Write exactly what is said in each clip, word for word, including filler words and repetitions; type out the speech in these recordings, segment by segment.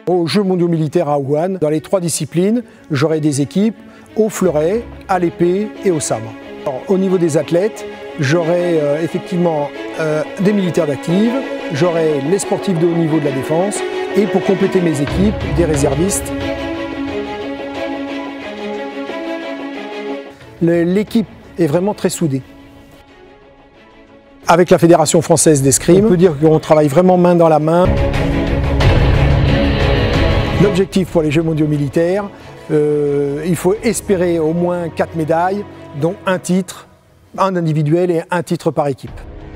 Aux Jeux mondiaux militaires à Wuhan, dans les trois disciplines, j'aurai des équipes au fleuret, à l'épée et au sabre. Alors, au niveau des athlètes, j'aurai euh, effectivement euh, des militaires d'active, j'aurai les sportifs de haut niveau de la défense et pour compléter mes équipes, des réservistes. L'équipe est vraiment très soudée. Avec la Fédération française d'escrime, on peut dire qu'on travaille vraiment main dans la main. L'objectif pour les Jeux mondiaux militaires, euh, il faut espérer au moins quatre médailles, dont un titre, un individuel et un titre par équipe.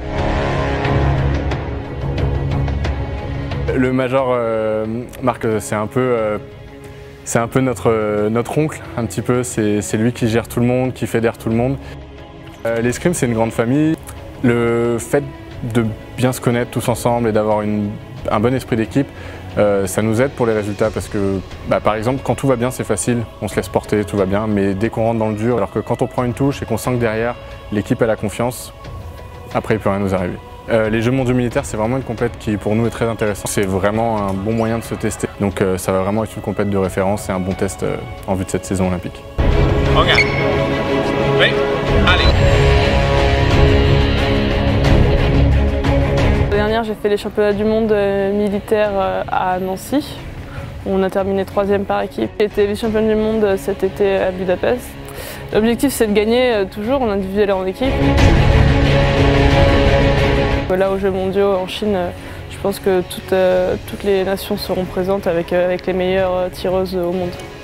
Le Major euh, Marc, c'est un peu, euh, c'est un peu notre, euh, notre oncle, un petit peu. C'est lui qui gère tout le monde, qui fédère tout le monde. Euh, L'escrime, c'est une grande famille. Le fait de bien se connaître tous ensemble et d'avoir un bon esprit d'équipe, euh, ça nous aide pour les résultats parce que, bah, par exemple, quand tout va bien, c'est facile, on se laisse porter, tout va bien, mais dès qu'on rentre dans le dur, alors que quand on prend une touche et qu'on sent que derrière, l'équipe a la confiance, après il ne peut rien nous arriver. Euh, les Jeux mondiaux militaires, c'est vraiment une compète qui pour nous est très intéressante. C'est vraiment un bon moyen de se tester, donc euh, ça va vraiment être une compète de référence et un bon test euh, en vue de cette saison olympique. Regarde. Oui. Allez. L'année dernière, j'ai fait les championnats du monde militaires à Nancy. On a terminé troisième par équipe. J'ai été vice-championne du monde cet été à Budapest. L'objectif, c'est de gagner toujours en individuel et en équipe. Là, aux Jeux mondiaux en Chine, je pense que toutes, toutes les nations seront présentes avec, avec les meilleures tireuses au monde.